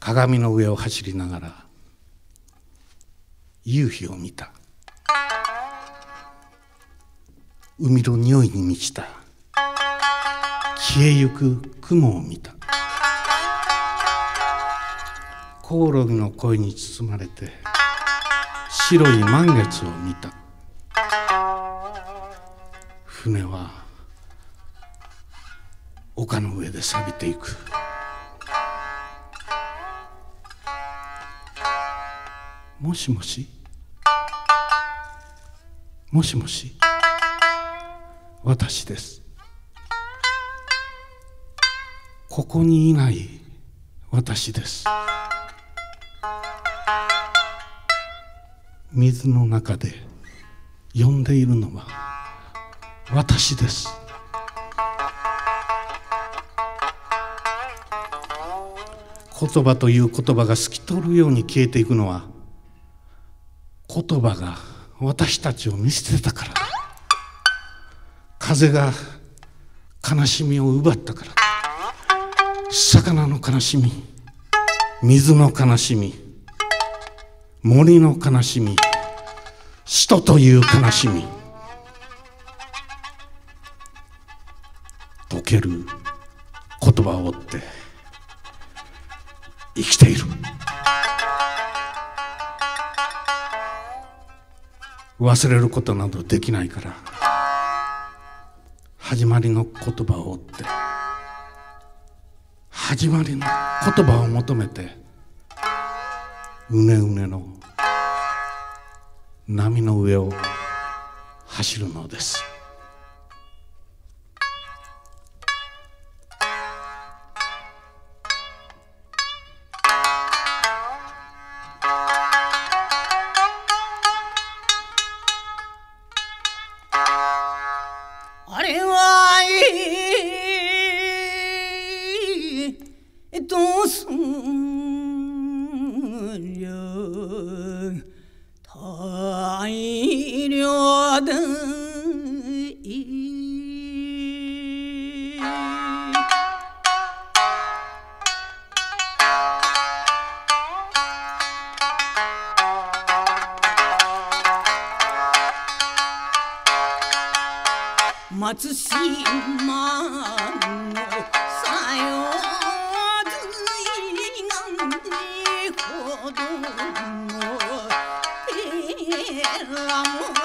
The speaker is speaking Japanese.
鏡の上を走りながら夕日を見た。海の匂いに満ちた消えゆく雲を見た。コオロギの声に包まれて白い満月を見た。船は丘の上で錆びていく。もしもし、もしもし、私です。ここにいない私です。水の中で呼んでいるのは私です。言葉という言葉が透き通るように消えていくのは、言葉が私たちを見捨てたからだ。風が悲しみを奪ったからだ。魚の悲しみ、水の悲しみ、森の悲しみ、人という悲しみ、溶ける言葉を追って生きている。忘れることなどできないから、始まりの言葉を追って始まりの言葉を求めてうねうねの波の上を走るのです。 あれはどうすりゃ大量で松島のさよずいなんてほどのえらも